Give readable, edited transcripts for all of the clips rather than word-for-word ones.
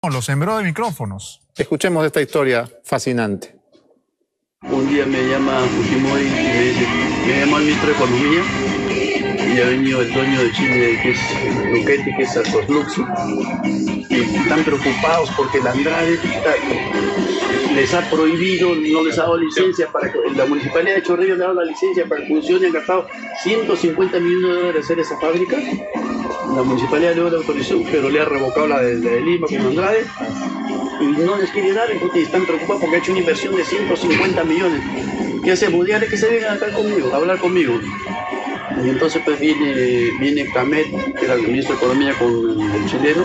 Lo sembró de micrófonos. Escuchemos esta historia fascinante. Un día me llama Fujimori y me dice, me llama el ministro de Economía y ha venido el dueño de Chile, que es Luchetti, que es Sosluxi, y están preocupados porque el Andrade les ha prohibido, no les ha dado licencia para que la Municipalidad de Chorrillos le ha dado la licencia para que funcione, han gastado 150 millones de dólares hacer esa fábrica. La Municipalidad le dio la autorización, pero le ha revocado la de Lima con Andrade y no les quiere dar, entonces están preocupados porque ha hecho una inversión de 150 millones. ¿Qué hacemos? Dígale que se vengan acá conmigo, a hablar conmigo. Y entonces pues viene Camet, que era el ministro de Economía, con el chileno.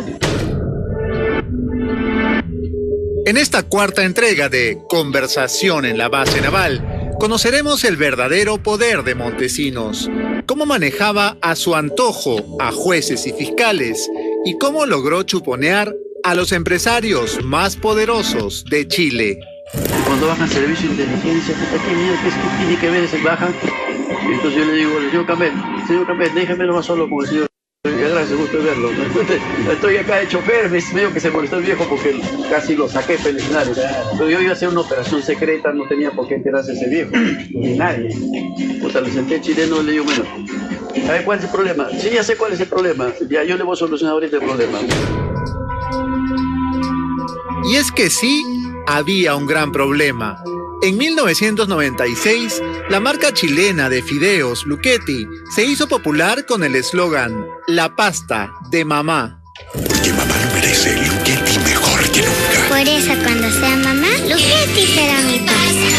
En esta cuarta entrega de Conversación en la Base Naval, conoceremos el verdadero poder de Montesinos, cómo manejaba a su antojo a jueces y fiscales y cómo logró chuponear a los empresarios más poderosos de Chile. Cuando bajan servicio de inteligencia, ¿qué miedo? ¿Qué tiene que ver ese bajan? Entonces yo le digo, señor Camet, déjame nomás solo con el señor. Gracias, gusto verlo. Estoy acá de chofer, medio que se molestó el viejo porque casi lo saqué del escenario. Pero yo iba a hacer una operación secreta, no tenía por qué enterarse ese viejo, ni nadie. Puta, le senté chileno y le digo, bueno, a ver, ¿cuál es el problema? Sí, ya sé cuál es el problema. Ya, yo le voy a solucionar ahorita el problema. Y es que sí, había un gran problema. En 1996, la marca chilena de fideos Luchetti se hizo popular con el eslogan "La pasta de mamá". Porque mamá lo merece, Luchetti mejor que nunca. Por eso cuando sea mamá, Luchetti será mi pasta.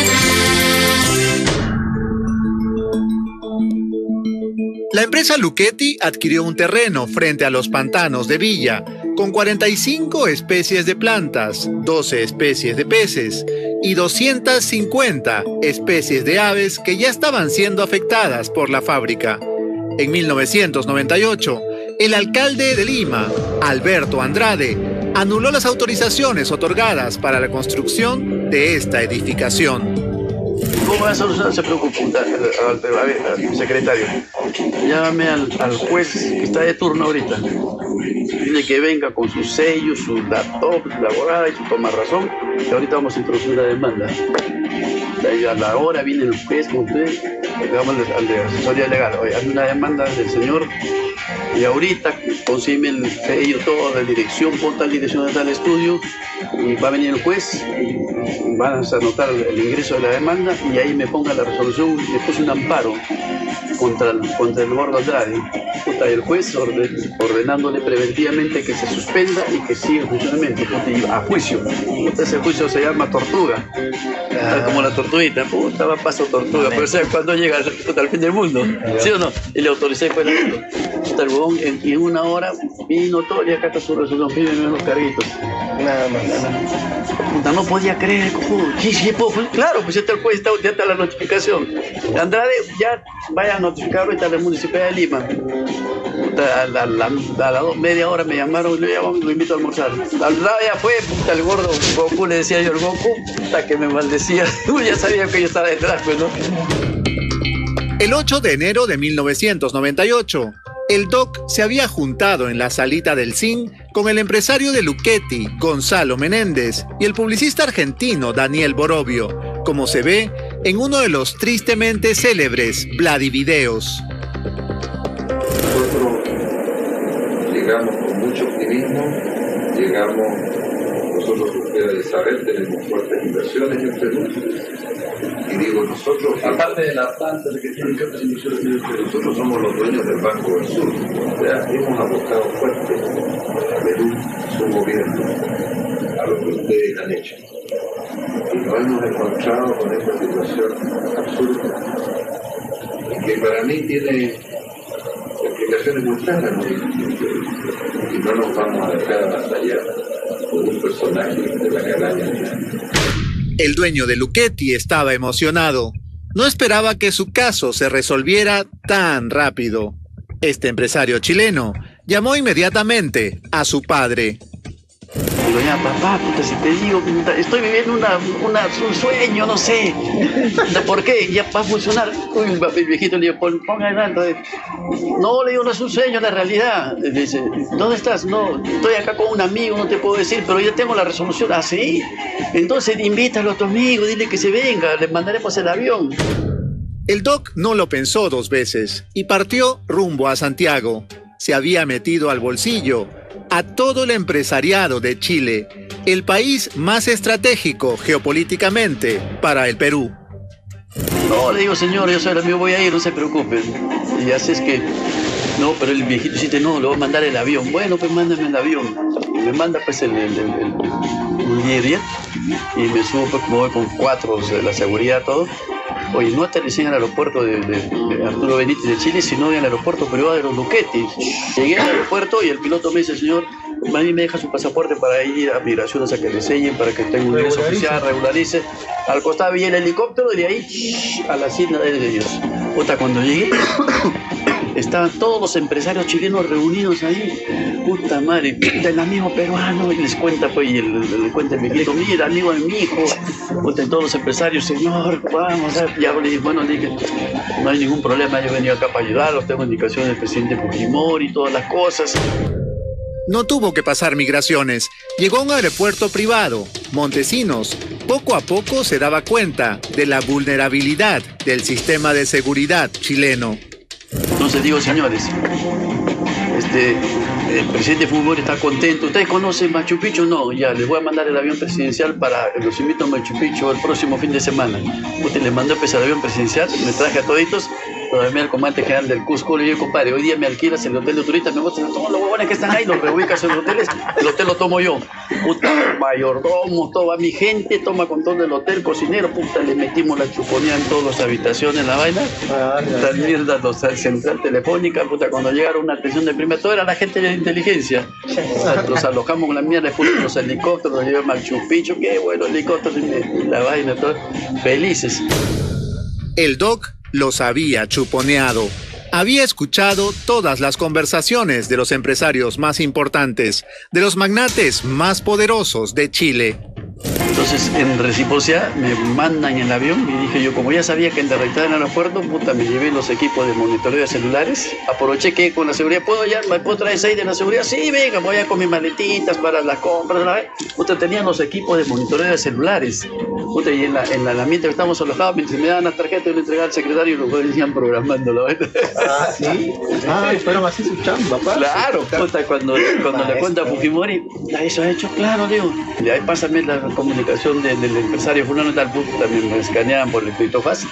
La empresa Luchetti adquirió un terreno frente a los pantanos de Villa, con 45 especies de plantas, 12 especies de peces y 250 especies de aves que ya estaban siendo afectadas por la fábrica. En 1998, el alcalde de Lima, Alberto Andrade, anuló las autorizaciones otorgadas para la construcción de esta edificación. ¿Cómo va a solucionar? Se preocupa, a ver, secretario. Llámame al juez que está de turno ahorita. Dile que venga con sus sellos, su laptop, la abogada y su tomarrazón, que ahorita vamos a introducir la demanda. A la hora viene el juez con usted, le damos al de asesoría legal. Oye, hay una demanda del señor y ahorita consigue el sello, toda la dirección, pon tal dirección de tal estudio y va a venir el juez, van a anotar el ingreso de la demanda y ahí me ponga la resolución, le puse un amparo contra el gordo Andrade. Puta, el juez ordenándole preventivamente que se suspenda y que siga en funcionamiento, puta, a juicio. Puta, ese juicio se llama tortuga, como la tortuguita, puta, va paso tortuga, pero o sea, cuando llega al fin del mundo, ¿sí o no? Y le autoricé pues puta, el huevón en una hora vino todo y acá está su resolución, pídeme unos carguitos. Nada más. Puta, no podía creer, cojudo. ¿Sí, puedo? Claro, pues ya está el juez, ya está la notificación. Andrade, ya vaya a notificar ahorita a la Municipalidad de Lima. Puta, a la media hora me llamaron y lo invito a almorzar. Andrade ya fue, puta, el gordo Goku, le decía yo, el Goku, puta, que me maldecía. Ya sabía que yo estaba detrás, pues, ¿no? El 8 de enero de 1998, el DOC se había juntado en la salita del CIN con el empresario de Luchetti, Gonzalo Menéndez, y el publicista argentino Daniel Borovio, como se ve en uno de los tristemente célebres Vladivideos. Nosotros llegamos con mucho optimismo, nosotros, como ustedes saber, tenemos fuertes inversiones en Perú. Y digo, nosotros, aparte de la planta que tienen que otras inversiones, nosotros somos los dueños del Banco del Sur. O sea, hemos apostado fuerte a Perú, su gobierno, a lo que ustedes han hecho. Y nos hemos encontrado con esta situación absurda, que para mí tiene explicaciones muy claras, y no nos vamos a dejar avasallar por un personaje de la calaña. El dueño de Luchetti estaba emocionado. No esperaba que su caso se resolviera tan rápido. Este empresario chileno llamó inmediatamente a su padre. Digo, ya, papá, puta, si te digo, puta, estoy viviendo un sueño, no sé. ¿Por qué? Ya va a funcionar. Uy, el viejito le digo, ponga adelante. No, le digo, no es un sueño, es la realidad. Le dice, ¿dónde estás? No, estoy acá con un amigo, no te puedo decir, pero ya tengo la resolución. ¿Ah, sí? Entonces invítalo a tu amigo, dile que se venga, le mandaremos el avión. El Doc no lo pensó 2 veces y partió rumbo a Santiago. Se había metido al bolsillo a todo el empresariado de Chile, el país más estratégico geopolíticamente para el Perú. No, le digo, señor, yo soy el amigo, voy a ir, no se preocupen. Y así es que, no, pero el viejito dice, no, le voy a mandar el avión. Bueno, pues mándame el avión. Y me manda pues un Learjet y me subo, pues me voy con 4 de la seguridad, todo. Oye, no aterricé en el aeropuerto de Arturo Benítez de Chile, sino en el aeropuerto privado de los Luchetti. Llegué al aeropuerto y el piloto me dice, señor, a mí me deja su pasaporte para ir a migraciones a que le sellen, para que tenga un ingreso oficial, regularice. Al costado vi el helicóptero y de ahí a la hacienda de ellos. Puta, cuando llegué, estaban todos los empresarios chilenos reunidos ahí. Puta madre, el amigo peruano, y les cuenta, pues, y le cuenta el viejito, mira, amigo de mi hijo. Puta, y todos los empresarios, señor, vamos, ya le dije, bueno, le dije, no hay ningún problema, yo he venido acá para ayudarlos, tengo indicaciones del presidente Fujimori y todas las cosas. No tuvo que pasar migraciones, llegó a un aeropuerto privado. Montesinos poco a poco se daba cuenta de la vulnerabilidad del sistema de seguridad chileno. Entonces digo, señores, el presidente Fujimori está contento. ¿Ustedes conocen Machu Picchu? No, ya, les voy a mandar el avión presidencial los invito a Machu Picchu el próximo fin de semana. Usted les mandó pues, el avión presidencial, me traje a toditos, todavía al comandante general del Cusco, le digo, compadre, hoy día me alquilas el hotel de turistas, me muestran todos los huevones que están ahí, los reubicas en los hoteles, el hotel lo tomo yo. Puta, mayordomo, toda mi gente, toma control del hotel, cocinero, puta, le metimos la chuponía en todas las habitaciones, la vaina, las mierdas, los central telefónica, puta, cuando llegaron una atención de primera, todo era la gente de inteligencia. Los alojamos con la mierda, los helicópteros, los llevamos al Machu Picchu, qué bueno, helicópteros y la vaina, todo, felices. El Doc los había chuponeado. Había escuchado todas las conversaciones de los empresarios más importantes, de los magnates más poderosos de Chile. Entonces, en reciprocidad, me mandan en el avión y dije yo, como ya sabía que en derritar en el aeropuerto, puta, me llevé los equipos de monitoreo de celulares, aproveché que con la seguridad, ¿me puedo traer 6 de la seguridad? Sí, venga, voy a con mis maletitas para las compras, puta, tenían los equipos de monitoreo de celulares, puta, y en la mientras estamos alojados, mientras me daban las tarjetas, yo le entregaba al secretario y los venían programándolo. Ah, ¿sí? Ah, fueron así su chamba, papá. Claro, puta, cuando le cuenta a Fujimori, ¿eso ha hecho? Claro, digo, y ahí pásame la comunicación del empresario fulano tal, también me escaneaban por el escrito fácil,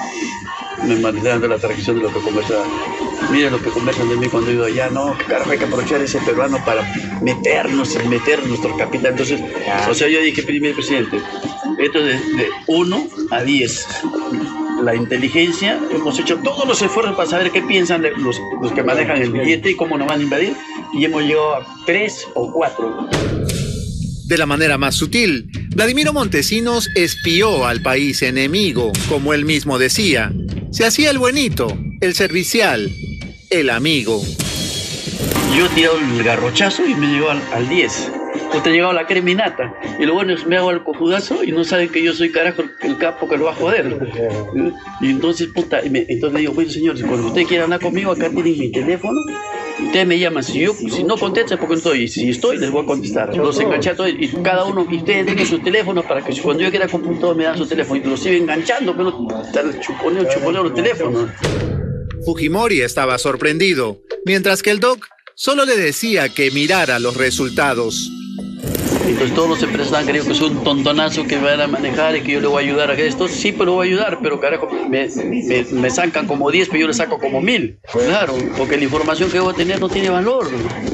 me mandaban la transcripción de lo que conversaban. Miren lo que conversan de mí cuando digo, ya no, que carajo, hay que aprovechar ese peruano para meter nuestro capital. Entonces, o sea, yo dije, primer presidente, esto es de 1 a 10. La inteligencia, hemos hecho todos los esfuerzos para saber qué piensan los que manejan el billete y cómo nos van a invadir, y hemos llegado a 3 o 4. De la manera más sutil, Vladimiro Montesinos espió al país enemigo, como él mismo decía. Se hacía el buenito, el servicial, el amigo. Yo he tirado el garrochazo y me llegó al 10. Usted ha llegado a la creminata. Y lo bueno es que me hago el cojudazo y no saben que yo soy carajo el capo que lo va a joder. Y entonces, puta, entonces le digo, bueno, señores, cuando usted quiera hablar conmigo, acá tienen mi teléfono. Ustedes me llaman, si no contesta es porque no estoy, y si estoy les voy a contestar. Los enganché a todos y cada uno, y ustedes denle sus teléfonos para que cuando yo quiera computador me dan su teléfono y los sigo enganchando, pero está el chuponeo los teléfonos. Fujimori estaba sorprendido, mientras que el Doc solo le decía que mirara los resultados. Entonces todos los empresarios han creído que soy un tontonazo que me van a manejar y que yo le voy a ayudar a esto. Sí, pero voy a ayudar, pero carajo, me sacan como 10, pero yo le saco como 1000. Claro, porque la información que voy a tener no tiene valor.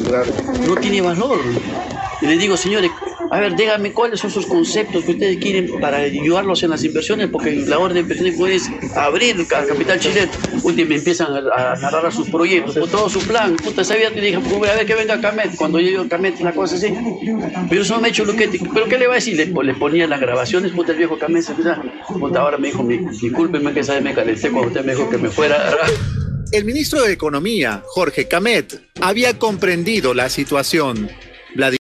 No tiene valor. Y les digo, señores, a ver, díganme cuáles son sus conceptos que ustedes quieren para ayudarlos en las inversiones, porque la orden de presidente es abrir el capital chileno. Y me empiezan a narrar sus proyectos, con todo su plan. Puta, sabía que dije, a ver que venga Camet. Cuando yo llego a Camet, una cosa así. Pero eso no me ha hecho Luchetti. ¿Pero qué le va a decir? Le ponía las grabaciones, puta, el viejo Camet. Puta, ahora me dijo, discúlpeme que sabe, me calenté cuando usted me dijo que me fuera. El ministro de Economía, Jorge Camet, había comprendido la situación.